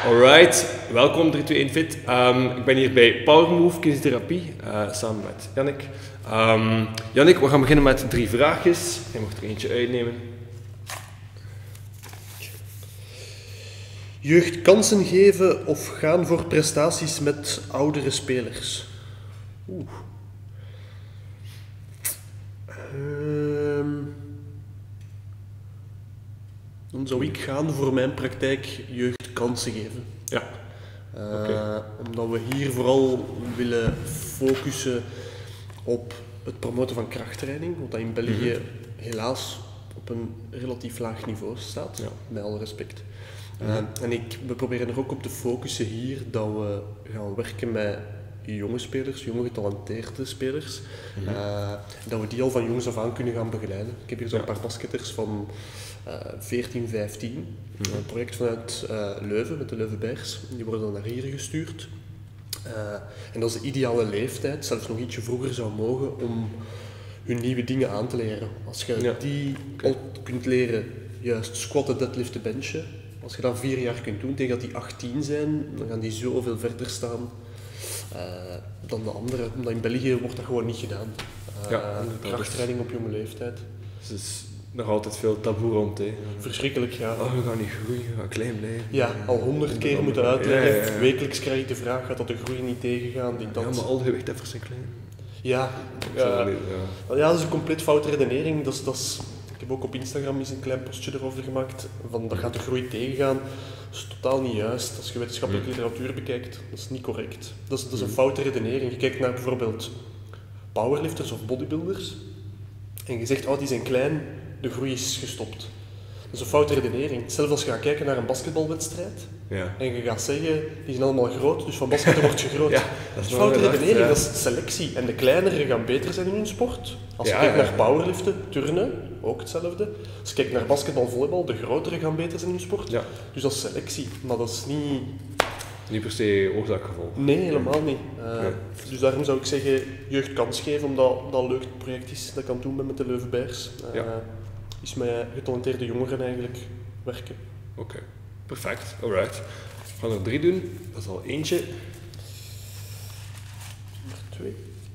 Alright, welkom 321 Fit. Ik ben hier bij Powermove Kinesiotherapie samen met Jannik. Jannik, we gaan beginnen met 3 vraagjes. Je mag er eentje uitnemen. Jeugd kansen geven of gaan voor prestaties met oudere spelers? Dan zou ik gaan voor mijn praktijk jeugd kansen geven. Ja. Omdat we hier vooral willen focussen op het promoten van krachttraining, wat dat in België helaas op een relatief laag niveau staat, met alle respect. En we proberen er ook op te focussen hier dat we gaan werken met jonge spelers, jonge getalenteerde spelers. Dat we die al van jongs af aan kunnen gaan begeleiden. Ik heb hier zo'n paar basketters van 14, 15. Een project vanuit Leuven, met de Leuven Bears. Die worden dan naar hier gestuurd. En dat is de ideale leeftijd, zelfs nog ietsje vroeger zou mogen, om hun nieuwe dingen aan te leren. Als je die al kunt leren, juist squatten, deadliften, benchen. Als je dat 4 jaar kunt doen, tegen dat die 18 zijn, dan gaan die zoveel verder staan dan de anderen. Omdat in België wordt dat gewoon niet gedaan. Krachttraining op jonge leeftijd. Dus het is nog altijd veel taboe rond. Verschrikkelijk, ja. Oh, we gaan niet groeien, we gaan klein blijven. Ja, al 100 keer moeten uitleggen. Ja. Wekelijks krijg ik de vraag, gaat dat de groei niet tegengaan? Ja, maar al gewichtheffers zijn klein. Dat is een compleet foute redenering. Ik heb ook op Instagram eens een klein postje erover gemaakt, van dat gaat de groei tegengaan. Dat is totaal niet juist. Als je wetenschappelijke literatuur bekijkt, dat is niet correct. Dat is een foute redenering. Je kijkt naar bijvoorbeeld powerlifters of bodybuilders en je zegt, oh, die zijn klein, de groei is gestopt. Dat is een foute redenering. Zelfs als je gaat kijken naar een basketbalwedstrijd en je gaat zeggen, die zijn allemaal groot, dus van basketten word je groot. Dat is een foute redenering, dat is selectie. En de kleinere gaan beter zijn in hun sport. Als je kijkt naar powerliften, turnen, ook hetzelfde. Als je kijkt naar basketbal, volleybal, de grotere gaan beter zijn in hun sport. Ja. Dus dat is selectie, maar dat is niet... Niet per se oorzaak-gevolg. Nee, helemaal niet. Dus daarom zou ik zeggen, jeugd kans geven, omdat dat een leuk project is dat ik aan het doen ben met de Leuven Bears. Is met getalenteerde jongeren eigenlijk werken. Oké, perfect. Alright. We gaan er 3 doen. Dat is al eentje. Nummer 2.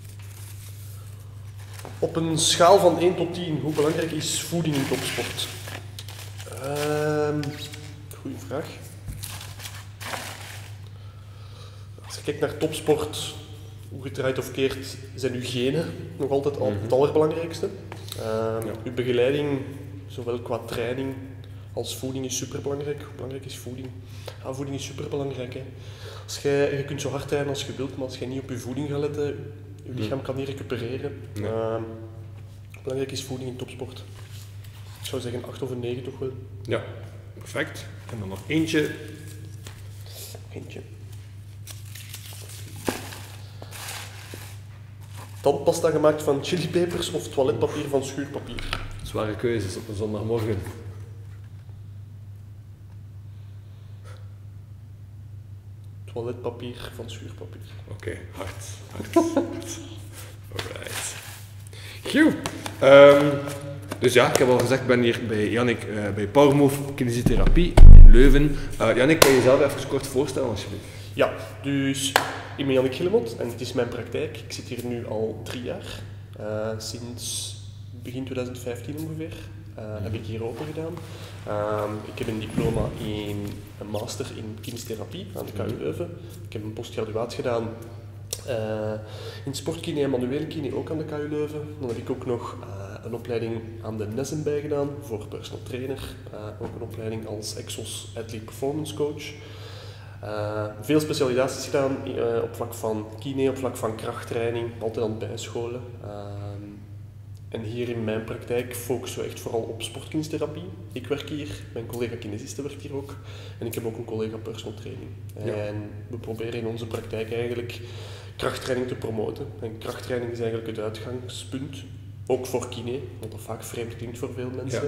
Op een schaal van 1 tot 10, hoe belangrijk is voeding in topsport? Goeie vraag. Als je kijkt naar topsport, hoe gedraaid of keert, zijn uw genen nog altijd het allerbelangrijkste. Uw begeleiding, zowel qua training als voeding, is superbelangrijk. Hoe belangrijk is voeding? Voeding is superbelangrijk. Je kunt zo hard trainen als je wilt, maar als je niet op je voeding gaat letten, je lichaam kan niet recupereren. Belangrijk is voeding in topsport. Ik zou zeggen 8 of een 9 toch wel. Ja, perfect. En dan nog eentje. Tandpasta gemaakt van chilipepers of toiletpapier van schuurpapier? Zware keuzes op een zondagmorgen. Toiletpapier van schuurpapier. Oké, hard. Alright. Goed. Dus ja, ik heb al gezegd, ik ben hier bij Jannik bij Powermove Kinesiotherapie in Leuven. Jannik, kan je jezelf even kort voorstellen alsjeblieft? Ja, dus ik ben Jannik Gillemot en dit is mijn praktijk. Ik zit hier nu al 3 jaar. Sinds begin 2015 ongeveer heb ik hier open gedaan. Ik heb een diploma in een master in kinesiotherapie aan de KU Leuven. Ik heb een postgraduaat gedaan in sportkine en manuele kine ook aan de KU Leuven. Dan heb ik ook nog een opleiding aan de NESM bij gedaan voor personal trainer. Ook een opleiding als Exos Athlete Performance Coach. Veel specialisaties gedaan op vlak van kine, op vlak van krachttraining, altijd aan het bijscholen. En hier in mijn praktijk focussen we echt vooral op sportkinesiotherapie. Ik werk hier, mijn collega kinesiste werkt hier ook en ik heb ook een collega personal training. En we proberen in onze praktijk eigenlijk krachttraining te promoten. En krachttraining is eigenlijk het uitgangspunt, ook voor kine, wat dat vaak vreemd klinkt voor veel mensen.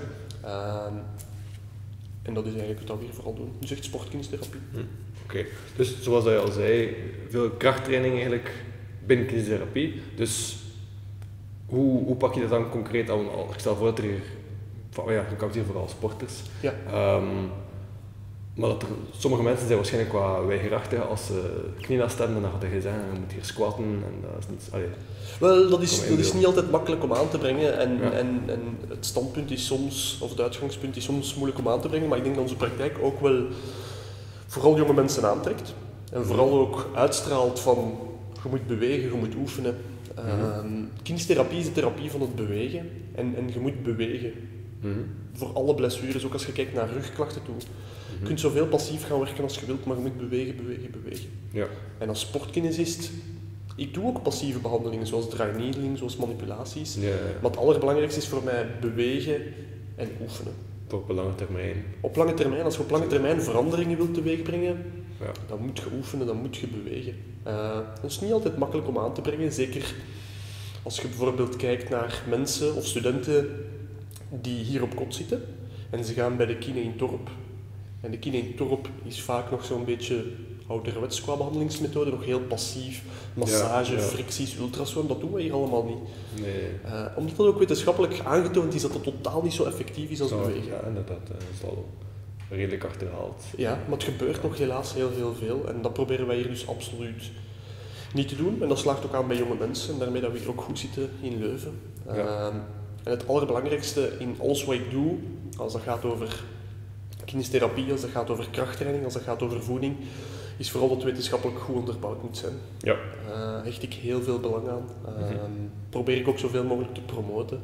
En dat is eigenlijk wat we hier vooral doen. Dus echt sportkinesiotherapie. Oké, dus zoals je al zei, veel krachttraining eigenlijk binnen kinesiotherapie. Dus hoe pak je dat dan concreet aan? Ik stel voor dat er hier, je kan het hier vooral sporters. Maar sommige mensen zijn waarschijnlijk wat weigerachtig als ze knielas hebben en dan hadden gezegd, je moet hier squatten en dat is niet... Allee. Wel, dat is niet altijd makkelijk om aan te brengen en het standpunt is soms, of het uitgangspunt is soms moeilijk om aan te brengen, maar ik denk dat onze praktijk ook wel vooral jonge mensen aantrekt. En vooral ook uitstraalt van, je moet bewegen, je moet oefenen. Kinestherapie is de therapie van het bewegen en je moet bewegen. Voor alle blessures, ook als je kijkt naar rugklachten toe. Je kunt zoveel passief gaan werken als je wilt, maar je moet bewegen. Ja. En als sportkinesist, ik doe ook passieve behandelingen, zoals dry needling, zoals manipulaties. Ja. Maar het allerbelangrijkste is voor mij bewegen en oefenen. Op lange termijn. Op lange termijn, als je op lange termijn veranderingen wilt teweegbrengen, Ja. dan moet je oefenen, dan moet je bewegen. Dat is niet altijd makkelijk om aan te brengen, zeker als je bijvoorbeeld kijkt naar mensen of studenten die hier op kot zitten en ze gaan bij de kine in Torp. En de kine in Torp is vaak nog zo'n beetje ouderwets qua behandelingsmethode, nog heel passief, massage, fricties, ultrasound, dat doen we hier allemaal niet. Nee. Omdat dat ook wetenschappelijk aangetoond is dat het totaal niet zo effectief is als bewegen. Ja, inderdaad. Dat is al redelijk achterhaald. Ja, maar het gebeurt nog helaas heel veel en dat proberen wij hier dus absoluut niet te doen. En dat slaagt ook aan bij jonge mensen en daarmee dat we hier ook goed zitten in Leuven. En het allerbelangrijkste in alles wat ik doe, als dat gaat over kinestherapie, als dat gaat over krachttraining, als dat gaat over voeding, is vooral dat het wetenschappelijk goed onderbouwd moet zijn. Ja. Hecht ik heel veel belang aan. Probeer ik ook zoveel mogelijk te promoten.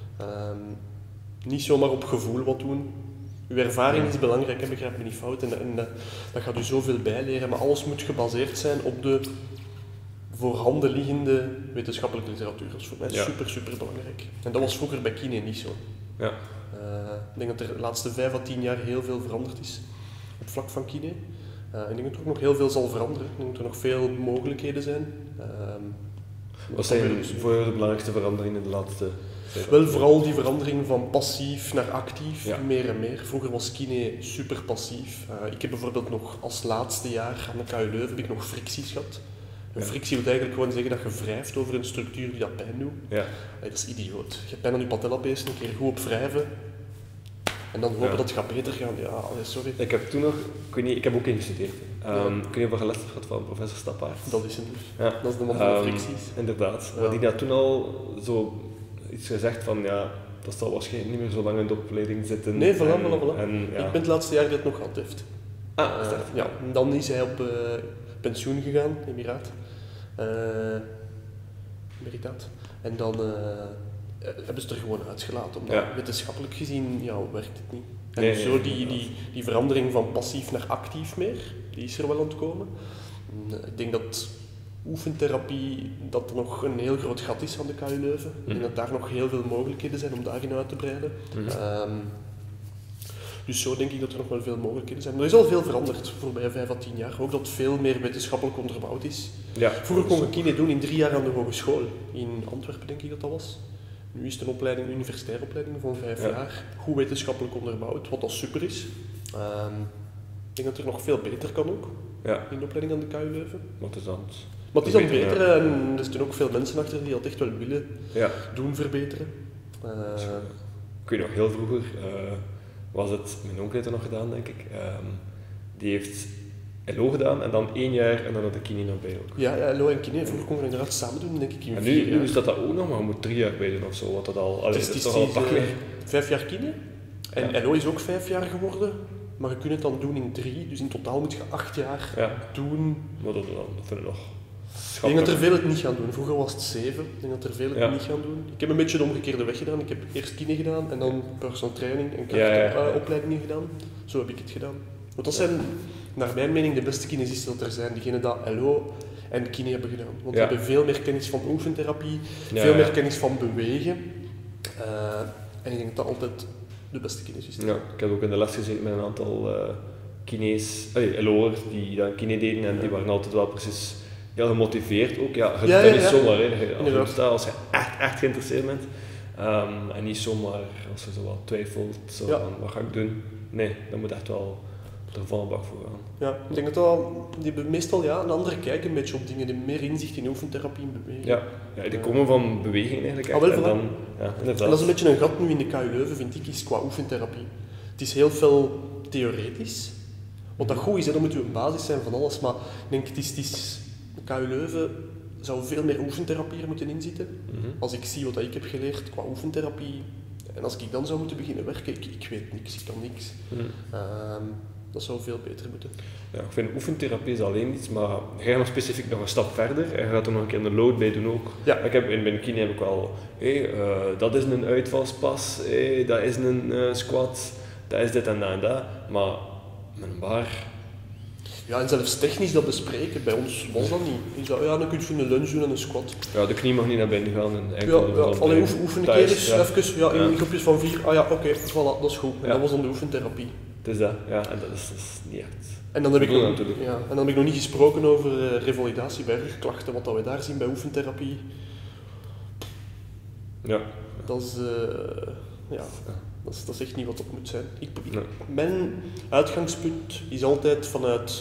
Niet zomaar op gevoel wat doen. Uw ervaring is belangrijk, hè, begrijp me niet fout. En dat gaat u zoveel bijleren, maar alles moet gebaseerd zijn op de voorhanden liggende wetenschappelijke literatuur. Dat is voor mij super belangrijk. En dat was vroeger bij kine niet zo. Ja. Ik denk dat er de laatste 5 à 10 jaar heel veel veranderd is op het vlak van kine. Ik denk dat er ook nog heel veel zal veranderen. Ik denk dat er nog veel mogelijkheden zijn. Wat zijn voor jou de belangrijkste veranderingen in de laatste tijd? Wel, vooral die verandering van passief naar actief, meer en meer. Vroeger was kine super passief. Ik heb bijvoorbeeld nog als laatste jaar aan de KU Leuven heb ik nog fricties gehad. Een frictie wil eigenlijk gewoon zeggen dat je wrijft over een structuur die dat pijn doet. Ja. Dat is idioot. Je hebt pijn aan je patellapees, een keer goed op wrijven. En dan hopen dat het gaat beter gaan. Ja, sorry. Ik heb toen nog, ik heb ook ingestudeerd. Ik weet niet of je les hebt gehad van professor Stappaert. Dat is hem dus. Ja. Dat is de man van de fricties. Inderdaad. Maar die had toen al zo iets gezegd van, ja, dat zal waarschijnlijk niet meer zo lang in de opleiding zitten. Nee, voilà. En, Ik ben het laatste jaar die het nog gehad heeft. Ja, en dan is hij op pensioen gegaan, Emiraat. En dan hebben ze het er gewoon uitgelaten, omdat wetenschappelijk gezien werkt het niet. En zo die verandering van passief naar actief meer, die is er wel aan het komen. Ik denk dat oefentherapie, dat er nog een heel groot gat is aan de KU Leuven. Ik denk dat daar nog heel veel mogelijkheden zijn om daarin uit te breiden. Dus zo denk ik dat er nog wel veel mogelijkheden zijn. Maar er is al veel veranderd voorbij 5 à 10 jaar. Ook dat veel meer wetenschappelijk onderbouwd is. Ja. Vroeger kon je kine doen in 3 jaar aan de hogeschool. In Antwerpen denk ik dat dat was. Nu is het een universitaire opleiding van 5 jaar. Goed wetenschappelijk onderbouwd, wat dat super is. Ik denk dat er nog veel beter kan ook. In de opleiding aan de KU Leuven. Wat is dat? Maar het is dan beter en er zitten ook veel mensen achter die dat echt wel willen doen verbeteren. Ik weet nog, heel vroeger was het, mijn onkel heeft het nog gedaan denk ik, die heeft LO gedaan en dan 1 jaar en dan had de kine nog bij ook. Ja, LO en kine, vroeger konden we inderdaad samen doen, denk ik. En nu is dat ook nog, maar je moet 3 jaar bij doen of zo, wat dat al, het is toch al een pak meer. 5 jaar kine en LO is ook 5 jaar geworden. Maar je kunt het dan doen in 3, dus in totaal moet je 8 jaar doen. Maar dat vind ik nog Ik denk dat er veel het niet gaan doen. Vroeger was het 7. Ik denk dat er veel het niet gaan doen. Ik heb een beetje de omgekeerde weg gedaan. Ik heb eerst kine gedaan en dan personal training en krachtopleidingen gedaan. Zo heb ik het gedaan. Want dat zijn, naar mijn mening, de beste kinesisten dat er zijn. Diegenen die LO en kine hebben gedaan. Want die hebben veel meer kennis van oefentherapie, veel meer kennis van bewegen. En ik denk dat dat altijd de beste kinesist is. Ja, ik heb ook in de les gezeten met een aantal LO'ers die dan kine deden en die waren altijd wel precies heel gemotiveerd ook. Ja, je doet dat niet zomaar, als je echt geïnteresseerd bent. En niet zomaar als je zo wat twijfelt, van wat ga ik doen. Nee, dat moet echt wel er volle bak voor gaan. Ja, ik denk dat die hebben meestal een andere kijk een beetje op dingen, die meer inzicht in oefentherapie en beweging. Ja, die komen van beweging eigenlijk. En inderdaad. dat is een beetje een gat nu in de KU Leuven, vind ik, is qua oefentherapie. Het is heel veel theoretisch, Wat dat goed is, dan moet je een basis zijn van alles, maar ik denk, KU Leuven zou veel meer oefentherapie er moeten inzitten. Als ik zie wat ik heb geleerd qua oefentherapie, en als ik dan zou moeten beginnen werken, ik weet niks, ik kan niks. Dat zou veel beter moeten. Ja, ik vind oefentherapie is alleen iets, maar ga je nog specifiek nog een stap verder en je gaat er nog een keer een load bij doen ook. Ja. In mijn kine heb ik wel, dat is een uitvalspas, dat is een squat, dat is dit en dat en dat, maar met een bar... Ja, en zelfs technisch dat bespreken, bij ons was dat niet. Je zou, dan kun je een lunge doen en een squat. Ja, de knie mag niet naar binnen gaan en enkel... Alleen oefen een keer eens, even, in groepjes van 4, oké, voilà, dat is goed. En dat was dan de oefentherapie. Het is dat, ja, en dat is niet echt... En dan heb ik nog niet gesproken over revalidatie bij rugklachten, wat dat we daar zien bij oefentherapie. Ja. Dat is echt niet wat het moet zijn. Mijn uitgangspunt is altijd vanuit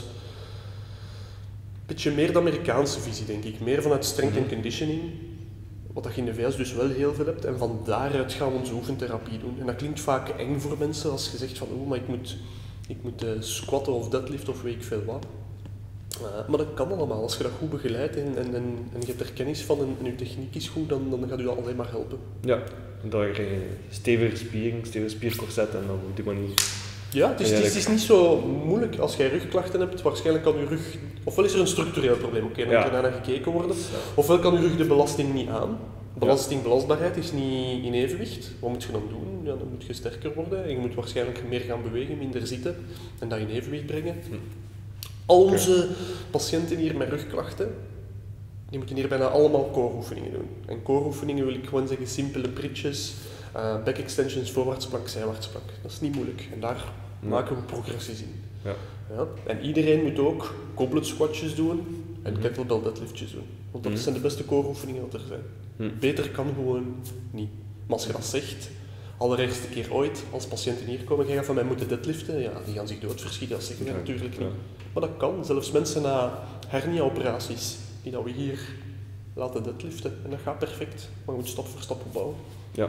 een beetje meer de Amerikaanse visie, denk ik. Meer vanuit strength and conditioning, wat dat je in de VS dus wel heel veel hebt. En van daaruit gaan we onze oefentherapie doen. En dat klinkt vaak eng voor mensen als je zegt van, maar ik moet squatten of deadliften of weet ik veel wat. Maar dat kan allemaal. Als je dat goed begeleidt en je hebt er kennis van en je techniek is goed, dan gaat u dat alleen maar helpen. Ja, dan krijg je stevige spiercorset en dan op die manier... Ja, het is niet zo moeilijk. Als jij rugklachten hebt, waarschijnlijk kan je rug... Ofwel is er een structureel probleem, dan kan er naar gekeken worden. Ofwel kan je rug de belasting niet aan. Belastbaarheid is niet in evenwicht. Wat moet je dan doen? Ja, dan moet je sterker worden en je moet waarschijnlijk meer gaan bewegen, minder zitten en dat in evenwicht brengen. Al onze patiënten hier met rugklachten, die moeten hier bijna allemaal core-oefeningen doen. En core-oefeningen wil ik gewoon zeggen simpele bridges, back extensions, voorwaarts plank, zijwaarts plank. Dat is niet moeilijk en daar maken we progressies in. Ja. Ja? En iedereen moet ook goblet squatjes doen en kettlebell deadliftjes doen. Want dat zijn de beste core-oefeningen dat er zijn. Beter kan gewoon niet. Maar als je dat zegt, allereerste keer ooit, als patiënten hier komen, jij gaat van mij moeten deadliften, ja, die gaan zich doodverschieten, dat zeggen we natuurlijk niet. Maar dat kan, zelfs mensen na hernia-operaties, die dat we hier laten deadliften. En dat gaat perfect, maar je moet stap voor stap opbouwen. Ja.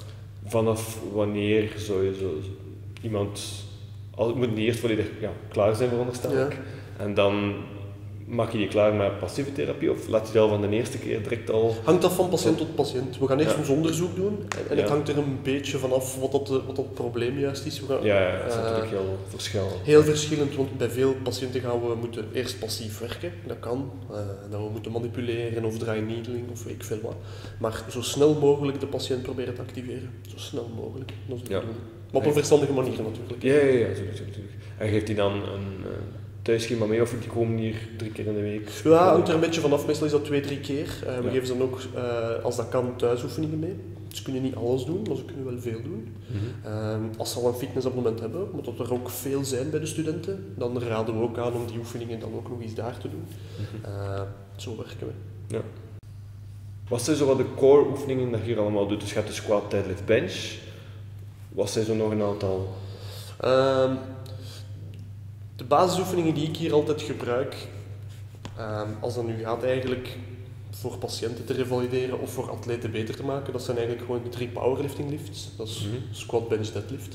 Vanaf wanneer zou je zo iemand... Het moet niet eerst volledig klaar zijn, veronderstel ik. En dan maak je die klaar met passieve therapie of laat je dat al van de eerste keer direct al... Hangt af van patiënt tot patiënt. We gaan eerst ons onderzoek doen en het hangt er een beetje vanaf wat dat probleem juist is. Dat is natuurlijk heel verschillend. Heel verschillend, want bij veel patiënten gaan we moeten eerst passief werken. Dat kan. Dat we moeten manipuleren of dry needling of weet ik veel wat. Maar zo snel mogelijk de patiënt proberen te activeren. Zo snel mogelijk. Dat is de bedoeling. Maar op een verstandige manier natuurlijk. Ja, natuurlijk. En geeft hij dan een thuisschema mee of die komen hier 3 keer in de week? Ja, hangt er een beetje vanaf. Meestal is dat 2-3 keer. We geven ze dan ook, als dat kan, thuisoefeningen mee. Ze kunnen niet alles doen, maar ze kunnen wel veel doen. Als ze al een fitnessabonnement hebben, moet dat er ook veel zijn bij de studenten, dan raden we ook aan om die oefeningen dan ook nog eens daar te doen. Zo werken we. Ja. Wat zijn zo wat de core oefeningen dat je hier allemaal doet? Dus je hebt de squat, deadlift, bench. Wat zijn zo nog een aantal? De basisoefeningen die ik hier altijd gebruik, als dat nu gaat eigenlijk voor patiënten te revalideren of voor atleten beter te maken, dat zijn eigenlijk gewoon de 3 powerlifting lifts. Dat is squat, bench, deadlift.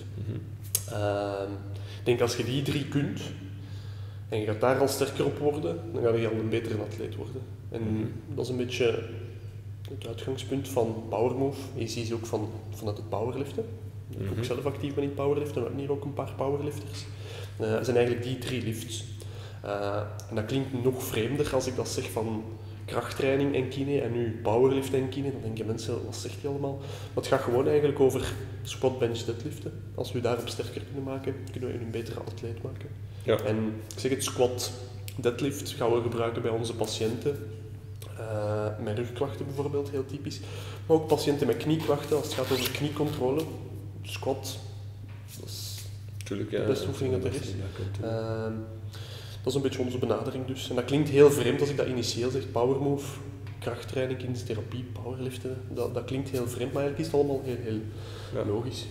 Ik denk als je die 3 kunt en je gaat daar al sterker op worden, dan ga je al een betere atleet worden. En dat is een beetje het uitgangspunt van Powermove. Je ziet ze ook vanuit het powerliften. Ik ben ook zelf actief ben in het powerliften, we hebben hier ook een paar powerlifters. Het zijn eigenlijk die 3 lifts. En dat klinkt nog vreemder als ik dat zeg van krachttraining en kine en nu powerlift en kine. Dan denken mensen, wat zegt hij allemaal? Maar het gaat gewoon eigenlijk over squat, bench, deadliften. Als we daarop sterker kunnen maken, kunnen we een betere atleet maken. Ja. En ik zeg het, squat, deadlift gaan we gebruiken bij onze patiënten. Met rugklachten bijvoorbeeld, heel typisch. Maar ook patiënten met knieklachten, als het gaat over kniecontrole. Squat, dat is de beste oefening dat er is. Dat is een beetje onze benadering dus. En dat klinkt heel vreemd als ik dat initieel zeg, powermove, krachttraining, kinesiotherapie, powerliften. Dat klinkt heel vreemd, maar eigenlijk is het allemaal heel logisch.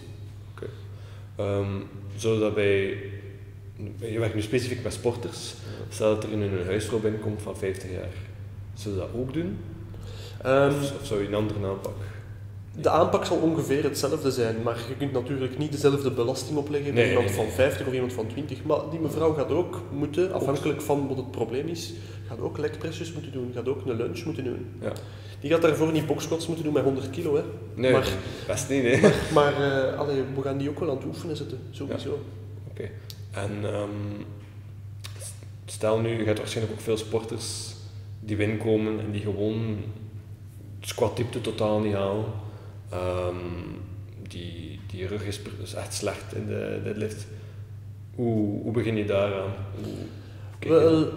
Zo dat je werkt nu specifiek met sporters, stel dat er in een huisvrouw binnenkomt van 50 jaar. Zou je dat ook doen? Of zou je een andere aanpak? De aanpak zal ongeveer hetzelfde zijn, maar je kunt natuurlijk niet dezelfde belasting opleggen bij iemand van 50 of iemand van 20. Maar die mevrouw gaat ook moeten, afhankelijk van wat het probleem is, gaat ook legpressjes moeten doen, gaat ook een lunge moeten doen. Ja. Die gaat daarvoor niet boxsquats moeten doen met 100 kilo. Hè. Nee, maar, best niet. Hè. Maar we gaan die ook wel aan het oefenen zetten, sowieso. Ja. Oké. En stel nu, je hebt waarschijnlijk ook veel sporters die binnenkomen en die gewoon squatdiepte totaal niet halen. Die rug is echt slecht in de deadlift. Hoe begin je daaraan? Wel,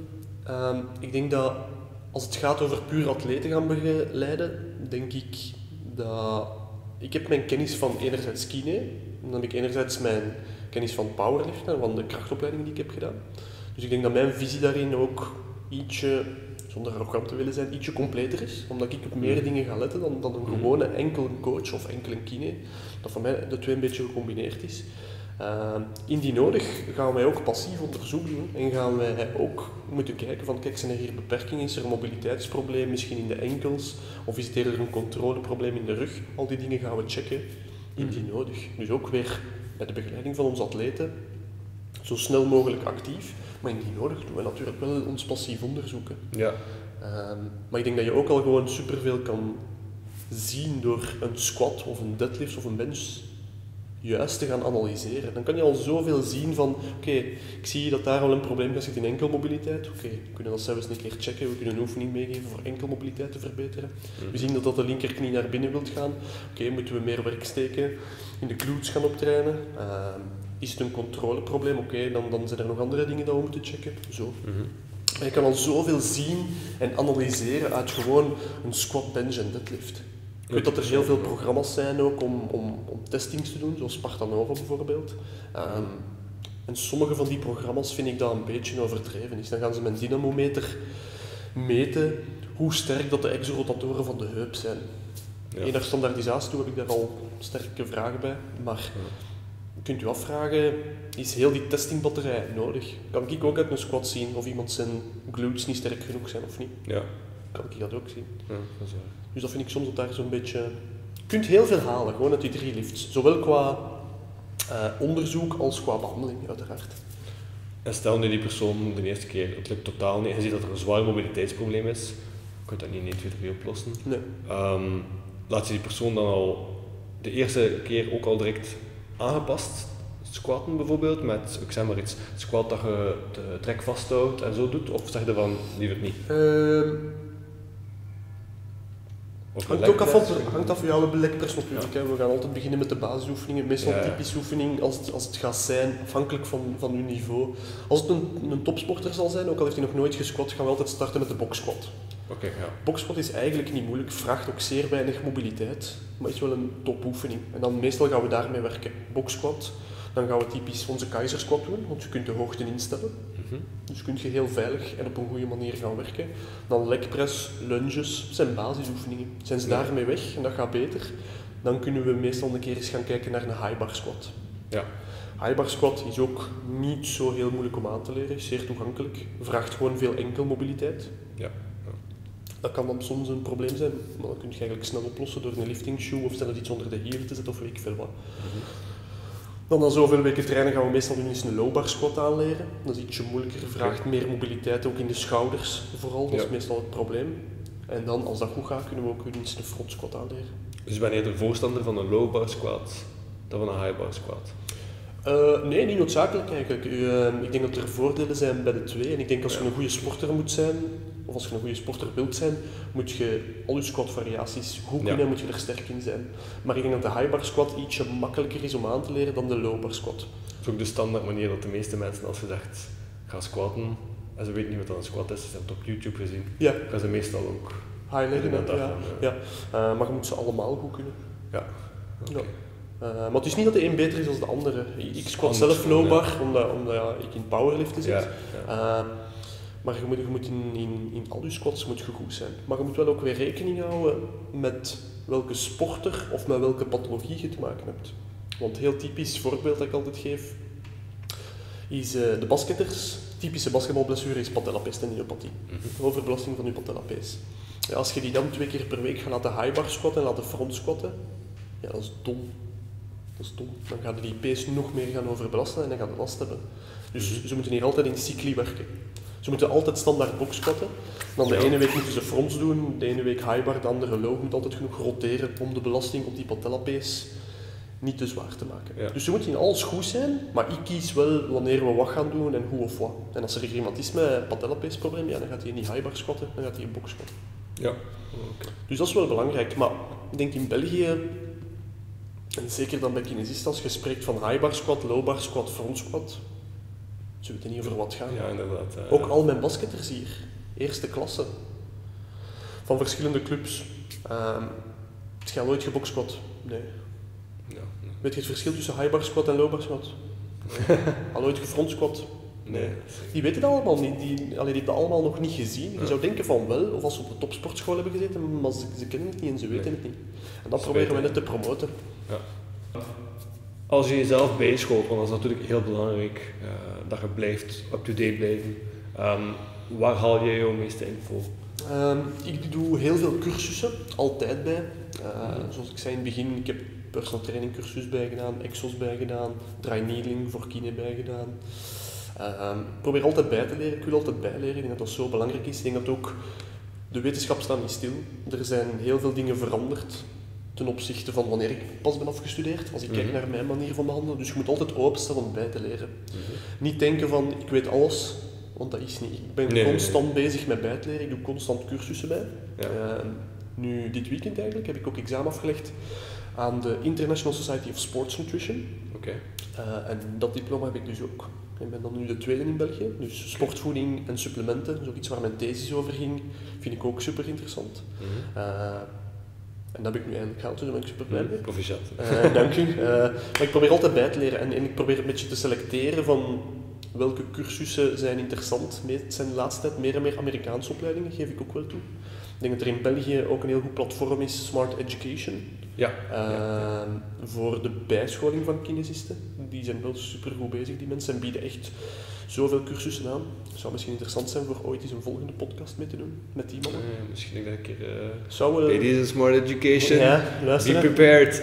ik denk dat als het gaat over puur atleten gaan begeleiden, denk ik dat ik heb mijn kennis van enerzijds kine, en dan heb ik enerzijds mijn kennis van powerliften en van de krachtopleiding die ik heb gedaan. Dus ik denk dat mijn visie daarin ook ietsje, zonder arrogant te willen zijn, ietsje completer is. Omdat ik op meer dingen ga letten dan een gewone enkel coach of enkel een kine. Dat voor mij de twee een beetje gecombineerd is. Indien nodig gaan wij ook passief onderzoek doen en gaan wij ook moeten kijken van kijk, zijn er hier beperkingen, is er een mobiliteitsprobleem misschien in de enkels of is het eerder een controleprobleem in de rug. Al die dingen gaan we checken indien nodig. Dus ook weer bij de begeleiding van onze atleten zo snel mogelijk actief, maar indien nodig doen we natuurlijk wel ons passief onderzoeken. Ja. Maar ik denk dat je ook al gewoon superveel kan zien door een squat of een deadlift of een bench juist te gaan analyseren. Dan kan je al zoveel zien van, oké, ik zie dat daar al een probleem gaat zitten in enkelmobiliteit. Oké, we kunnen dat zelfs een keer checken, we kunnen een oefening meegeven voor enkelmobiliteit te verbeteren. We zien dat de linkerknie naar binnen wilt gaan. Oké, moeten we meer werk steken, in de glutes gaan optrainen. Is het een controleprobleem? Oké, dan zijn er nog andere dingen dat we moeten checken. Zo. Maar je kan al zoveel zien en analyseren uit gewoon een squat, bench en deadlift. Ik weet dat er heel veel programma's zijn ook om testings te doen, zoals Spartanova bijvoorbeeld. En sommige van die programma's vind ik dat een beetje overdreven is. Dan gaan ze met een dynamometer meten hoe sterk dat de exorotatoren van de heup zijn. Ja. Naar standaardisatie toe heb ik daar al sterke vragen bij, maar je kunt je afvragen, is heel die testingbatterij nodig? Kan ik ook uit een squat zien of iemand zijn glutes niet sterk genoeg zijn of niet? Ja. Kan ik dat ook zien. Ja, dat is waar. Dus dat vind ik soms dat daar zo'n beetje... Je kunt heel veel halen, gewoon uit die 3 lifts. Zowel qua onderzoek als qua behandeling, uiteraard. En stel nu die persoon de eerste keer, het lukt totaal niet, en je ziet dat er een zwaar mobiliteitsprobleem is, je kunt dat niet in 1, 2, 3 oplossen. Nee. Laat je die persoon dan al de eerste keer ook al direct aangepast squatten bijvoorbeeld, met, ik zeg maar iets, squat dat je de trek vasthoudt en zo doet, of zeg je van liever niet? Hangt af van jouw lekpress natuurlijk. Ja. We gaan altijd beginnen met de basisoefeningen, meestal een typische oefening als het gaat zijn, afhankelijk van uw niveau. Als het een topsporter zal zijn, ook al heeft hij nog nooit gesquat, gaan we altijd starten met de boxsquat. Okay, ja. Boxsquat is eigenlijk niet moeilijk, vraagt ook zeer weinig mobiliteit, maar is wel een topoefening. En dan meestal gaan we daarmee werken. Boxsquat, dan gaan we typisch onze keizersquat doen, want je kunt de hoogte instellen. Dus kun je heel veilig en op een goede manier gaan werken. Dan legpress, lunges, zijn basisoefeningen. Zijn ze daarmee weg en dat gaat beter, dan kunnen we meestal een keer eens gaan kijken naar een high bar squat. Ja. High bar squat is ook niet zo heel moeilijk om aan te leren, is zeer toegankelijk. Vraagt gewoon veel enkelmobiliteit. Ja. Dat kan dan soms een probleem zijn, maar dat kun je eigenlijk snel oplossen door een lifting shoe of zelfs iets onder de hielen te zetten of weet ik veel wat. Dan na zoveel weken trainen gaan we meestal eens een low bar squat aanleren. Dat is ietsje moeilijker, vraagt meer mobiliteit, ook in de schouders vooral, dat is meestal het probleem. En dan, als dat goed gaat, kunnen we ook eens een front squat aanleren. Dus ben je de voorstander van een low bar squat dan van een high bar squat? Nee, niet noodzakelijk eigenlijk. Ik denk dat er voordelen zijn bij de twee. En ik denk als je een goede sporter moet zijn, of als je een goede sporter wilt zijn, moet je al je squat variaties goed kunnen en moet je er sterk in zijn. Maar ik denk dat de high bar squat ietsje makkelijker is om aan te leren dan de low bar squat. Dat is ook de standaard manier dat de meeste mensen, als je zegt, ga squatten, en ze weten niet wat een squat is, ze hebben het op YouTube gezien, gaan ze meestal ook highlighten. Maar je moet ze allemaal goed kunnen. Ja. Okay. Maar het is niet dat de een beter is dan de andere. Ik squat zelf low bar, omdat ik in powerliften zit. Maar je moet in al je squats moet je goed zijn. Maar je moet wel ook weer rekening houden met welke sporter of met welke pathologie je te maken hebt. Want heel typisch voorbeeld dat ik altijd geef, is de basketters. Typische basketbalblessure is patellapees tendinopathie. Overbelasting van je patellapees. Ja, als je die dan 2 keer per week gaat laten high bar squatten en laten front squatten, ja, dat is dom. Dat is dom. Dan gaan die pees nog meer gaan overbelasten en dan gaat het last hebben. Dus ze moeten hier altijd in cycli werken. Ze moeten altijd standaard box squatten. Dan de ene week moeten ze fronts doen, de ene week high bar, de andere low. Moet altijd genoeg roteren om de belasting op die patellapees niet te zwaar te maken. Ja. Dus ze moeten in alles goed zijn, maar ik kies wel wanneer we wat gaan doen en hoe of wat. En als er iemand is met patellapeesprobleem, ja, dan gaat hij niet high bar squatten, dan gaat hij in box squatten. Ja. Okay. Dus dat is wel belangrijk. Maar ik denk in België, en zeker dan bij kinesisten, als je spreekt van high bar squat, low bar squat, front squat, ze weten niet over wat gaan. Ja, inderdaad. Ook al mijn basketters hier, eerste klasse, van verschillende clubs. Het gaat nooit gebox squat? Nee. Ja. Weet je het verschil tussen high bar squat en low bar squat? Nee. Al ooit gefront squat? Nee. Die weten dat allemaal niet, die hebben dat allemaal nog niet gezien. Je zou denken van wel, of als ze op de topsportschool hebben gezeten, maar ze kennen het niet en ze weten het niet. En dat proberen we net te promoten. Ja. Als je jezelf bijscholt, want dat is natuurlijk heel belangrijk, dat je blijft up-to-date blijven. Waar haal jij jouw meeste info? Ik doe heel veel cursussen, altijd bij. Zoals ik zei in het begin, ik heb personal training cursus bijgedaan, exos bijgedaan, dry needling voor kine bijgedaan. Ik probeer altijd bij te leren, ik wil altijd bijleren, ik denk dat dat zo belangrijk is. Ik denk dat ook de wetenschap staat niet stil. Er zijn heel veel dingen veranderd ten opzichte van wanneer ik pas ben afgestudeerd, als ik kijk naar mijn manier van behandelen. Dus je moet altijd openstaan om bij te leren. Niet denken van, ik weet alles, want dat is niet. Ik ben constant bezig met bij te leren, ik doe constant cursussen bij. Ja. Nu, dit weekend eigenlijk, heb ik ook examen afgelegd aan de International Society of Sports Nutrition. Okay. En dat diploma heb ik dus ook. Ik ben dan nu de tweede in België, dus sportvoeding en supplementen, dus ook iets waar mijn thesis over ging, vind ik ook super interessant. En dat heb ik nu eindelijk gehaald, dus daar ben ik super blij mee. Proficiat. Dank u. Maar ik probeer altijd bij te leren en ik probeer een beetje te selecteren van welke cursussen zijn interessant. Het zijn de laatste tijd meer en meer Amerikaanse opleidingen, geef ik ook wel toe. Ik denk dat er in België ook een heel goed platform is, Smart Education. Ja. Voor de bijscholing van kinesisten. Die zijn wel super goed bezig, die mensen, en bieden echt zoveel cursussen aan. Het zou misschien interessant zijn voor ooit eens een volgende podcast mee te doen, met die mannen. Misschien dat ik een keer... Bij deze Smart Education, be prepared.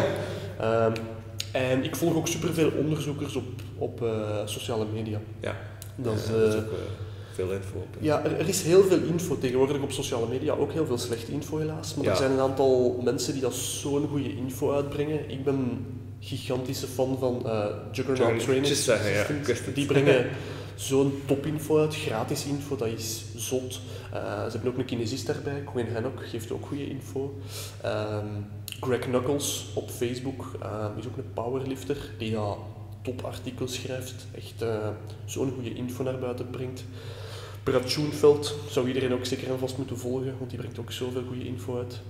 En ik volg ook superveel onderzoekers op sociale media. Ja, dat is ook veel info op. Ja, er is heel veel info tegenwoordig op sociale media, ook heel veel slechte info helaas. Maar er zijn een aantal mensen die dat zo'n goede info uitbrengen. Ik ben gigantische fan van Juggernaut Training Systems. Die brengen zo'n topinfo uit, gratis info, dat is zot. Ze hebben ook een kinesist daarbij, Quinn Hannock, geeft ook goede info. Greg Knuckles op Facebook is ook een powerlifter die topartikels schrijft, echt zo'n goede info naar buiten brengt. Brad Schoenfeld zou iedereen ook zeker en vast moeten volgen, want die brengt ook zoveel goede info uit.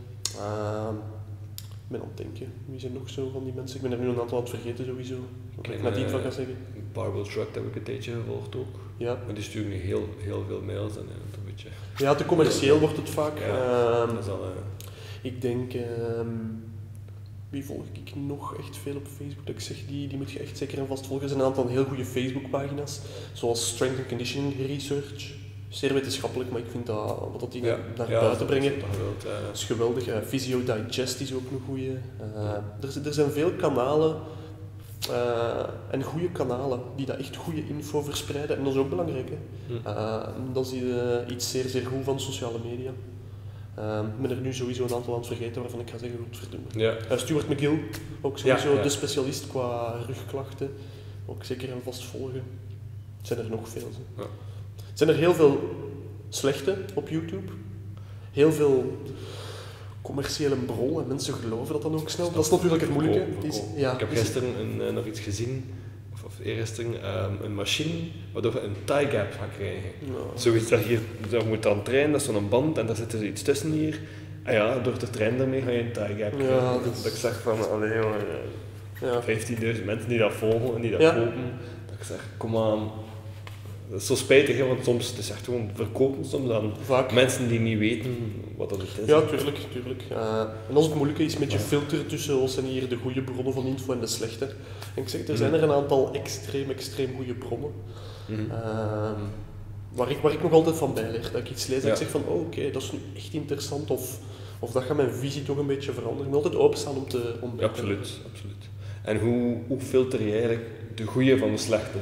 Ik ben aan het denken, wie zijn nog zo van die mensen? Ik ben er nu een aantal aan het vergeten sowieso. Ik Nadine van gaan zeggen. Barbell Truck heb ik een tijdje gevolgd ook. Ja. Maar die sturen nu heel veel mails en een beetje... Ja, te commercieel wordt het vaak. Ja, dat is al, ik denk... wie volg ik nog echt veel op Facebook? Dat ik zeg, die moet je echt zeker en vast volgen. Er zijn een aantal heel goede Facebookpagina's, zoals Strength and Conditioning Research. Zeer wetenschappelijk, maar ik vind dat wat die naar buiten brengen, dat is geweldig. Physio Digest is ook een goede. Er zijn veel kanalen en goede kanalen die dat echt goede info verspreiden. En dat is ook belangrijk. Dat is iets zeer goed van sociale media. Ik ben er nu sowieso een aantal aan het vergeten waarvan ik ga zeggen, goed verdoen. Stuart McGill, ook sowieso de specialist qua rugklachten. Ook zeker en vast volgen. Het zijn er nog veel. Er zijn er heel veel slechte op YouTube. Heel veel commerciële bronnen. Mensen geloven dat dan ook snel. Dat is natuurlijk het moeilijke. Ik heb gisteren nog iets gezien, of eergisteren, een machine waardoor je een thigh gap gaat krijgen. Zoiets dat moet dan trainen, dat is zo'n band en daar zit er iets tussen hier. En ja, door te trainen daarmee ga je een thigh gap krijgen. Dat ik zeg van, allee jongen, 15.000 mensen die dat volgen en die dat kopen. Dat ik zeg, kom aan. Dat is zo spijtig, hè, want soms het is echt gewoon verkopen soms aan mensen die niet weten wat dat is. Ja, tuurlijk. En als het moeilijke is met je filter tussen wat zijn hier de goede bronnen van info en de slechte. En ik zeg, er zijn er een aantal extreem goede bronnen. waar ik nog altijd van bijleer. Dat ik iets lees en ik zeg van, oké, dat is nu echt interessant, of dat gaat mijn visie toch een beetje veranderen. Ik moet altijd openstaan om te ontdekken. Absoluut. En hoe filter je eigenlijk de goede van de slechte?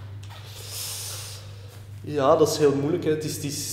Ja, dat is heel moeilijk. Hè.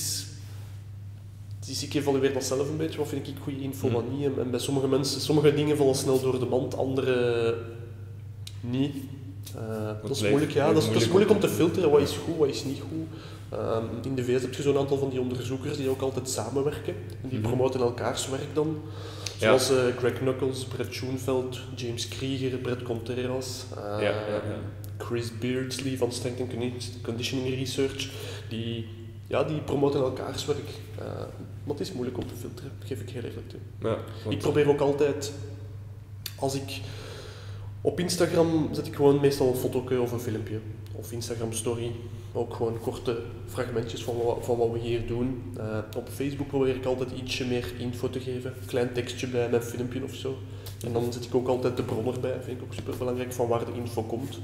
Ik evalueer dat zelf een beetje. Wat vind ik goede info, wat niet. En bij sommige mensen, sommige dingen vallen snel door de mand, andere niet. Dat is moeilijk, ja. Dat is moeilijk om te filteren. Wat is goed, wat is niet goed. In de VS heb je zo'n aantal van die onderzoekers die ook altijd samenwerken. En die promoten elkaars werk dan. Zoals Greg Knuckles, Brett Schoenfeld, James Krieger, Brett Contreras, Chris Beardsley van Strength and Conditioning Research. Die promoten elkaars werk. Maar het is moeilijk om te filteren, dat geef ik heel eerlijk toe. Ja, ik probeer ook altijd, als ik op Instagram zet ik gewoon meestal een fotootje of een filmpje. Of Instagram story. Ook gewoon korte fragmentjes van wat we hier doen. Op Facebook probeer ik altijd ietsje meer info te geven. Een klein tekstje bij mijn filmpje of zo. En dan zet ik ook altijd de bron erbij. Vind ik ook super belangrijk van waar de info komt.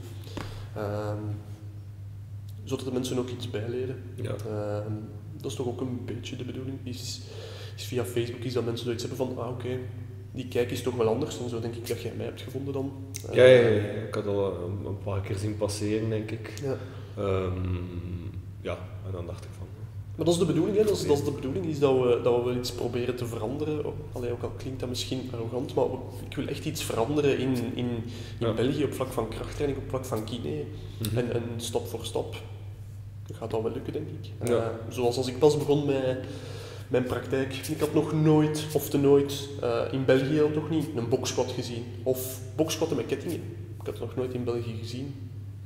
Zodat de mensen ook iets bijleren. Ja. Dat is toch ook een beetje de bedoeling. Is via Facebook is dat mensen zoiets hebben van, oké, die kijk is toch wel anders. En zo denk ik dat jij mij hebt gevonden dan. Ja, ik had al een paar keer zien passeren, denk ik. Ja. En dan dacht ik van... Maar dat is de bedoeling, hè. Dat is de bedoeling, is dat we wel iets proberen te veranderen. Ook al klinkt dat misschien arrogant, maar ik wil echt iets veranderen in België op vlak van krachttraining, op vlak van kine. En stap voor stap gaat dat wel lukken, denk ik. Zoals als ik pas begon met mijn praktijk, ik had nog nooit, of te nooit, in België dan toch niet, een boxsquat gezien. Of boxsquatten met kettingen. Ik had het nog nooit in België gezien.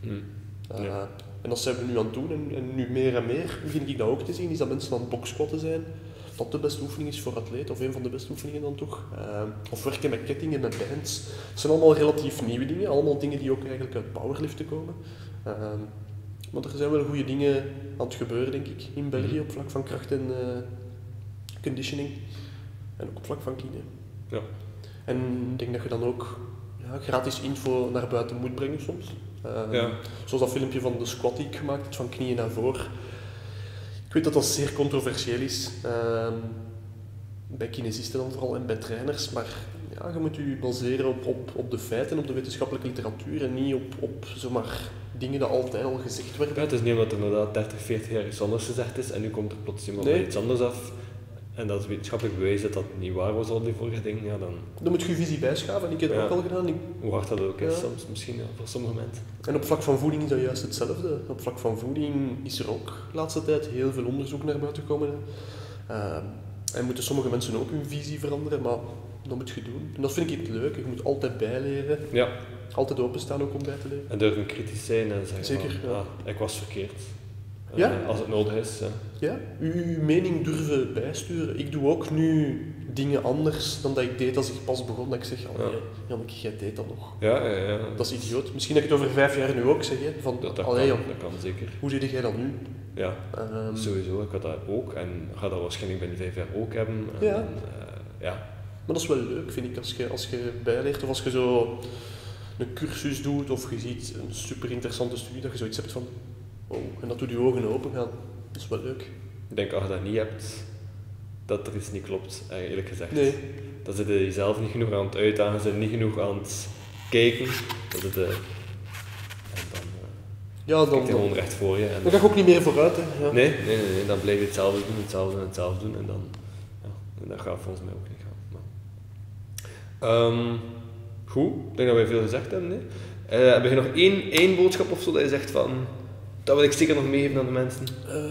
En dat zijn we nu aan het doen, en nu meer en meer begin ik dat ook te zien, is dat mensen aan het boxsquatten zijn. Dat de beste oefening is voor atleten, of een van de beste oefeningen dan toch. Of werken met kettingen, met bands. Het zijn allemaal relatief nieuwe dingen, allemaal dingen die ook eigenlijk uit powerliften komen. Maar er zijn wel goede dingen aan het gebeuren, denk ik, in België op vlak van kracht en conditioning. En ook op vlak van kine. Ja. En ik denk dat je dan ook gratis info naar buiten moet brengen soms. Zoals dat filmpje van de squat die ik gemaakt heb, van knieën naar voren. Ik weet dat dat zeer controversieel is. Bij kinesisten dan vooral en bij trainers. Maar je moet je baseren op de feiten, op de wetenschappelijke literatuur en niet op zomaar dingen die altijd al gezegd werden. Ja, het is niet omdat er inderdaad 30, 40 jaar iets anders gezegd is en nu komt er plots iemand met iets anders af. En dat is wetenschappelijk bewezen dat dat niet waar was, al die vorige dingen, dan moet je visie bijschaven, en ik heb het ook al gedaan. Hoe hard dat ook is, soms misschien voor sommige mensen. En op vlak van voeding is dat juist hetzelfde. Op vlak van voeding is er ook de laatste tijd heel veel onderzoek naar buiten gekomen. En moeten sommige mensen ook hun visie veranderen, maar dat moet je doen. En dat vind ik het leuk, je moet altijd bijleren. Ja. Altijd openstaan ook om bij te leren. En durven kritisch zijn en zeggen zeker, ik was verkeerd. Ja? Als het nodig is. Ja, uw mening durven bijsturen. Ik doe ook nu dingen anders dan dat ik deed als ik pas begon. Dat ik zeg, Janneke, jij deed dat nog. Ja. Dat is idioot. Misschien dat ik het over 5 jaar nu ook zeg. Hè, van, dat kan zeker. Hoe zit jij dat nu? Ja, sowieso. Ik had dat ook en ga dat waarschijnlijk binnen 5 jaar ook hebben. Maar dat is wel leuk, vind ik, als je bijleert of als je zo een cursus doet of je ziet een super interessante studie, dat je zoiets hebt van, en dat doet je ogen open gaan. Dat is wel leuk. Ik denk als je dat niet hebt, dat er iets niet klopt, eerlijk gezegd. Nee. Dan zit je jezelf niet genoeg aan het uitdagen, zit je niet genoeg aan het kijken. Dan kijk je gewoon recht voor je. En dan ga je ook niet meer vooruit. Hè. Ja. Nee, dan blijf je hetzelfde doen en dan dat gaat volgens mij ook niet gaan. Maar. Goed, ik denk dat wij veel gezegd hebben. Heb je nog één boodschap of zo dat je zegt van, dat wil ik zeker nog meegeven aan de mensen?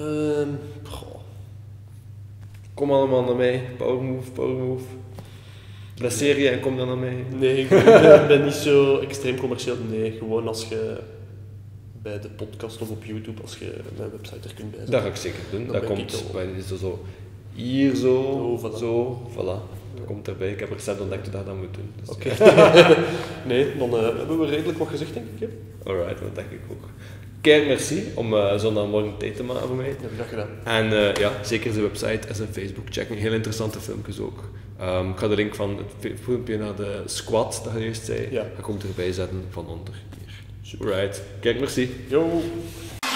Kom allemaal naar mij, power move. Blesseer je en kom dan naar mij. Nee, ik ben niet zo extreem commercieel. Nee, gewoon als je bij de podcast of op YouTube, als je mijn website er kunt bijzetten. Dat ga ik zeker doen. Dat komt bij zo hier zo, voilà. Dat komt erbij. Ik heb recent ontdekt dat ik dat moet doen. Dus Oké. Nee, dan hebben we redelijk wat gezegd, denk ik. Alright, dat denk ik ook. Kijk, merci om zondagmorgen tijd te maken voor mij. Dat heb ik dat gedaan. En zeker zijn website en zijn Facebook checken. Heel interessante filmpjes ook. Ik ga de link van het filmpje naar de squat, dat je eerst zei, dat komt erbij zetten van onder hier. Super. Alright, kijk, merci. Yo.